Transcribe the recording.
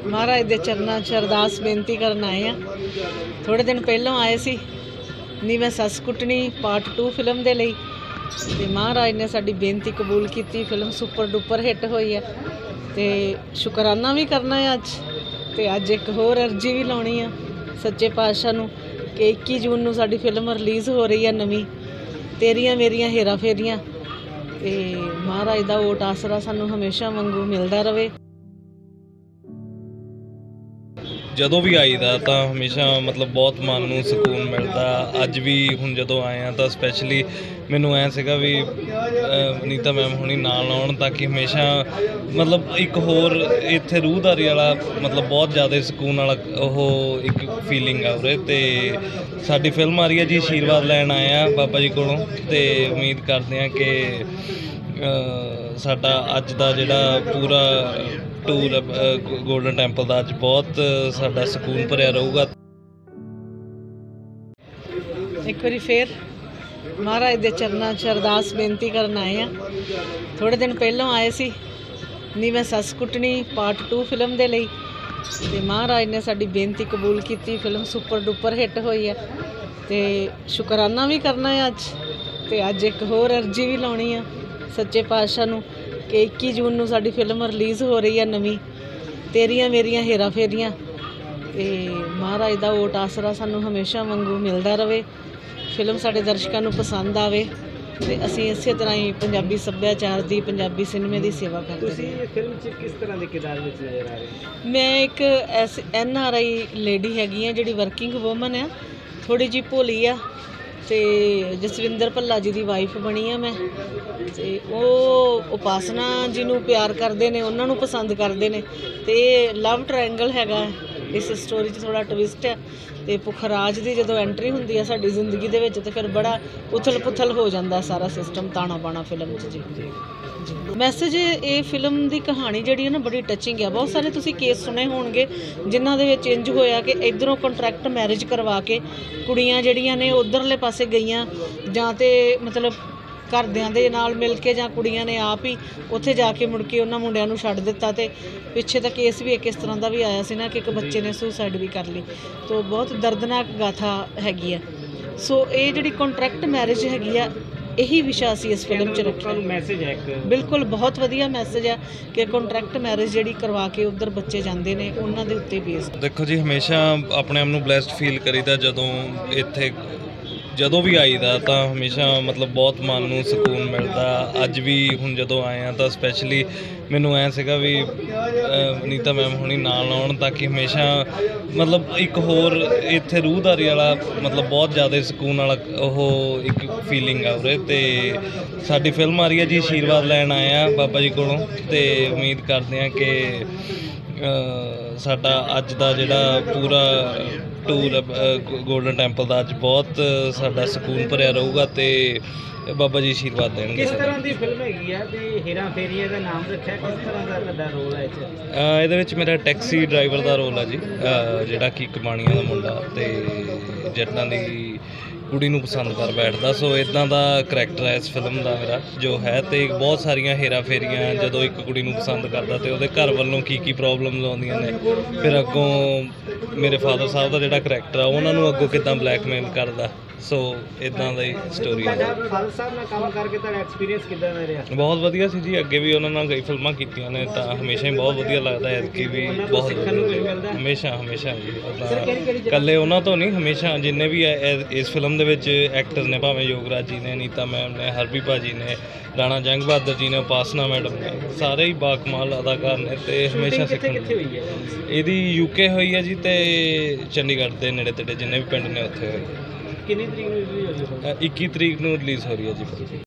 महाराज दे चरनां च अरदास बेनती करन आए हैं। थोड़े दिन पहलों आए सी नी मैं सस कुटनी पार्ट 2 फिल्म दे लई ते महाराज ने साडी बेनती कबूल की। फिल्म सुपर डुपर हिट हुई है ते शुकराना भी करना है अज ते अज एक होर अर्जी भी लाउणी है सच्चे पातशाह नूं कि 21 जून नूं साडी फिल्म रिलीज़ हो रही है नवीं तेरियां मेरियां हेरा फेरियां ते महाराज दा ओट आसरा सानूं हमेशा वांगू मिलदा रवे। ਜਦੋਂ ਵੀ ਆਈਦਾ ਤਾਂ ਹਮੇਸ਼ਾ ਮਤਲਬ ਬਹੁਤ ਮਨ ਨੂੰ ਸਕੂਨ ਮਿਲਦਾ। ਅੱਜ ਵੀ ਹੁਣ ਜਦੋਂ ਆਏ ਆ ਤਾਂ ਸਪੈਸ਼ਲੀ ਮੈਨੂੰ ਐਂ ਸੀਗਾ ਵੀ ਵਨੀਤਾ ਮੈਮ ਹੁਣੀ ਨਾਲ ਆਉਣ ਤਾਂ ਕਿ ਹਮੇਸ਼ਾ ਮਤਲਬ ਇੱਕ ਹੋਰ ਇੱਥੇ ਰੂਹਦਾਰੀ ਵਾਲਾ ਮਤਲਬ ਬਹੁਤ ਜ਼ਿਆਦਾ ਸਕੂਨ ਵਾਲਾ ਉਹ ਇੱਕ ਫੀਲਿੰਗ ਆ ਉਰੇ। ਅਤੇ ਸਾਡੀ ਫਿਲਮ ਆ ਰਹੀ ਹੈ ਜੀ ਆਸ਼ੀਰਵਾਦ ਲੈਣ ਆਏ ਆ ਬਾਬਾ ਜੀ ਕੋਲੋਂ ਅਤੇ ਉਮੀਦ ਕਰਦੇ ਹਾਂ ਕਿ ਸਾਡਾ ਅੱਜ ਦਾ ਜਿਹੜਾ ਪੂਰਾ ਟੂਰ ਗੋਲਡਨ ਟੈਂਪਲ ਦਾ ਅੱਜ ਬਹੁਤ ਸਾਡਾ ਸਕੂਨ ਭਰਿਆ ਰਹੂਗਾ। एक बारी फिर महाराज दे चरनां च अरदास बेनती करन आए हैं। थोड़े दिन पहलों आए सी नी मैं सस कुटनी पार्ट 2 फिल्म दे लई ते महाराज ने साडी बेनती कबूल की। फिल्म सुपर डुपर हिट हुई है ते शुकराना भी करना है अज ते अज एक होर अर्जी भी लाउणी है सच्चे पातशाह नूं कि 21 जून नूं साडी फिल्म रिलीज़ हो रही है नवीं तेरियां मेरियां हेरा फेरियां ते महाराज दा ओट आसरा सानूं हमेशा वांगू मिलदा रवे। फिल्म साडे दर्शकां नूं पसंद आवे ते असीं इसे तरह ही पंजाबी सभ्याचार दी पंजाबी सिनेमे दी सेवा करदे हां। फिल्म च किस तरह के किरदार विच नज़र आ रहे? मैं एक ऐसी NRI लेडी हैगी हाँ जिहड़ी वर्किंग वूमन है थोड़ी जी भोली आ ते जसविंदर भल्ला जी की वाइफ बनी है मैं ते ਉਹ ਉਪਾਸਨਾ जी नूं प्यार करते हैं उन्होंने पसंद करते हैं तो लव ट्रायंगल हैगा इस स्टोरी च थोड़ा ट्विस्ट है तो पुखराज की जो एंट्री होंदी है साडी जिंदगी दे विच ते फिर बड़ा उथल पुथल हो जाता सारा सिस्टम ताना बाना फिल्म च जी। मैसेज ये फिल्म की कहानी जी है ना बड़ी टचिंग है। बहुत सारे तुसीं केस सुने होणगे जिन्हां दे विच इंज होया कि इधरों कंट्रैक्ट मैरिज करवा के कुड़ियां जिहड़ियां ने उधरले पासे गईयां जां ते मतलब घरदिਆਂ ਦੇ ਨਾਲ मिल के ਜਾਂ ਕੁੜੀਆਂ ਨੇ ਆਪ ਹੀ ਉੱਥੇ ਜਾ ਕੇ ਮੁੜ ਕੇ ਉਹਨਾਂ ਮੁੰਡਿਆਂ ਨੂੰ ਛੱਡ ਦਿੱਤਾ ਤੇ ਪਿੱਛੇ ਤਾਂ ਕੇਸ ਵੀ ਇੱਕ ਇਸ ਤਰ੍ਹਾਂ ਦਾ ਵੀ ਆਇਆ ਸੀ ਨਾ ਕਿ ਇੱਕ ਬੱਚੇ ਨੇ ਸੁਸਾਈਡ ਵੀ ਕਰ ਲਈ। ਤੋ ਬਹੁਤ ਦਰਦਨਾਕ ਗਾਥਾ ਹੈਗੀ ਆ। ਸੋ ਇਹ ਜਿਹੜੀ ਕੰਟਰੈਕਟ ਮੈਰਿਜ ਹੈਗੀ ਆ ਇਹੀ ਵਿਸ਼ਾ ਅਸੀਂ ਇਸ ਫਿਲਮ 'ਚ ਰੱਖਿਆ। ਮੈਸੇਜ ਹੈ ਇੱਕ ਬਿਲਕੁਲ ਬਹੁਤ ਵਧੀਆ ਮੈਸੇਜ ਆ ਕਿ ਕੰਟਰੈਕਟ ਮੈਰਿਜ ਜਿਹੜੀ ਕਰਵਾ ਕੇ ਉੱਧਰ ਬੱਚੇ ਜਾਂਦੇ ਨੇ ਉਹਨਾਂ ਦੇ ਉੱਤੇ ਬੇਸ। ਦੇਖੋ ਜੀ ਹਮੇਸ਼ਾ ਆਪਣੇ ਆਪ ਨੂੰ ਬਲੈਸਡ ਫੀਲ ਕਰੀਦਾ ਜਦੋਂ ਵੀ ਆਈਦਾ ਤਾਂ ਹਮੇਸ਼ਾ ਮਤਲਬ ਬਹੁਤ ਮਨ ਨੂੰ ਸਕੂਨ ਮਿਲਦਾ। ਅੱਜ ਵੀ ਹੁਣ ਜਦੋਂ ਆਏ ਆ ਤਾਂ ਸਪੈਸ਼ਲੀ ਮੈਨੂੰ ਐਂ ਸੀਗਾ ਵੀ ਵਨੀਤਾ ਮੈਮ ਹੁਣੀ ਨਾਲ ਆਉਣ ਤਾਂ ਕਿ ਹਮੇਸ਼ਾ ਮਤਲਬ ਇੱਕ ਹੋਰ ਇੱਥੇ ਰੂਹਦਾਰੀ ਵਾਲਾ ਮਤਲਬ ਬਹੁਤ ਜ਼ਿਆਦਾ ਸਕੂਨ ਵਾਲਾ ਉਹ ਇੱਕ ਫੀਲਿੰਗ ਆ ਉਰੇ। ਅਤੇ ਸਾਡੀ ਫਿਲਮ ਆ ਰਹੀ ਹੈ ਜੀ ਆਸ਼ੀਰਵਾਦ ਲੈਣ ਆਏ ਆ ਬਾਬਾ ਜੀ ਕੋਲੋਂ ਅਤੇ ਉਮੀਦ ਕਰਦੇ ਹਾਂ ਕਿ ਸਾਡਾ ਅੱਜ ਦਾ ਜਿਹੜਾ ਪੂਰਾ ਟੂਰ ਗੋਲਡਨ ਟੈਂਪਲ ਦਾ ਅੱਜ ਬਹੁਤ ਸਾਡਾ ਸਕੂਨ ਭਰਿਆ ਰਹੂਗਾ ਅਤੇ ਬਾਬਾ ਜੀ ਆਸ਼ੀਰਵਾਦ ਦੇਣਗੇ। ਕਿਸ ਤਰ੍ਹਾਂ ਦੀ ਫਿਲਮ ਹੈਗੀ ਆ ਤੇ ਹੀਰਾ ਫੇਰੀਏ ਦਾ ਨਾਮ ਰੱਖਿਆ, ਕਿਸ ਤਰ੍ਹਾਂ ਦਾ ਤੁਹਾਡਾ ਰੋਲ ਹੈ ਇਹਦੇ ਵਿੱਚ ਮੇਰਾ ਟੈਕਸੀ ਡਰਾਈਵਰ ਦਾ ਰੋਲ ਹੈ ਜੀ, ਜਿਹੜਾ ਕਿ ਕਬਾਣੀਆਂ ਦਾ ਮੁੰਡਾ ਅਤੇ ਜੱਟਾਂ ਦੀ ਕੁੜੀ ਨੂੰ ਪਸੰਦ ਕਰ ਬੈਠਦਾ। ਸੋ ਇੱਦਾਂ ਦਾ ਕਰੈਕਟਰ ਹੈ ਇਸ ਫਿਲਮ ਦਾ ਮੇਰਾ ਜੋ ਹੈ। ਅਤੇ ਬਹੁਤ ਸਾਰੀਆਂ ਹੇਰਾ ਫੇਰੀਆਂ ਜਦੋਂ ਇੱਕ ਕੁੜੀ ਨੂੰ ਪਸੰਦ ਕਰਦਾ ਅਤੇ ਉਹਦੇ ਘਰ ਵੱਲੋਂ ਕੀ ਪ੍ਰੋਬਲਮਸ ਆਉਂਦੀਆਂ ਨੇ, ਫਿਰ ਅੱਗੋਂ ਮੇਰੇ ਫਾਦਰ ਸਾਹਿਬ ਦਾ ਜਿਹੜਾ ਕਰੈਕਟਰ ਆ ਉਹਨਾਂ ਨੂੰ ਅੱਗੋਂ ਕਿੱਦਾਂ ਬਲੈਕਮੇਲ ਕਰਦਾ। ਸੋ ਇੱਦਾਂ ਦੀ ਸਟੋਰੀ ਹੈ। ਫਾਦਰ ਸਾਹਿਬ ਨਾਲ ਕੰਮ ਕਰਕੇ ਤੁਹਾਡਾ ਐਕਸਪੀਰੀਅੰਸ ਕਿੱਦਾਂ ਦਾ ਰਿਹਾ? ਬਹੁਤ ਵਧੀਆ ਸੀ ਜੀ। ਅੱਗੇ ਵੀ ਉਹਨਾਂ ਨਾਲ ਕਈ ਫਿਲਮਾਂ ਕੀਤੀਆਂ ਨੇ ਤਾਂ ਹਮੇਸ਼ਾ ਹੀ ਬਹੁਤ ਵਧੀਆ ਲੱਗਦਾ ਹੈ। ਐਤਕੀ ਵੀ ਬਹੁਤ ਹਮੇਸ਼ਾ ਜੀ ਇਕੱਲੇ ਉਹਨਾਂ ਤੋਂ ਨਹੀਂ, ਹਮੇਸ਼ਾ ਜਿੰਨੇ ਵੀ ਇਸ ਫਿਲਮ ਦੇ ਵਿੱਚ ਐਕਟਰ ਨੇ, ਭਾਵੇਂ ਯੋਗਰਾਜ ਜੀ ਨੇ, ਨੀਤਾ ਮੈਮ ਨੇ, ਹਰਬੀ ਭਾਜੀ ਨੇ, ਰਾਣਾ ਜੰਗ ਬਹਾਦਰ ਜੀ ਨੇ, ਉਪਾਸਨਾ ਮੈਡਮ ਨੇ, ਸਾਰੇ ਹੀ ਬਾਕਮਾਲ ਅਦਾਕਾਰ ਨੇ। ਅਤੇ ਹਮੇਸ਼ਾ ਸਿੱਖਣ ਇਹਦੀ UK ਹੋਈ ਹੈ ਜੀ ਅਤੇ ਚੰਡੀਗੜ੍ਹ ਦੇ ਨੇੜੇ ਤੇੜੇ ਜਿੰਨੇ ਵੀ ਪਿੰਡ ਨੇ ਉੱਥੇ ਹੋਈ। ਕਿੰਨੀ ਤਰੀਕ ਨੂੰ ਰਿਲੀਜ਼ ਹੋ ਰਹੀ ਹੈ? 21 ਤਰੀਕ ਨੂੰ ਰਿਲੀਜ਼ ਹੋ ਰਹੀ ਹੈ ਜੀ।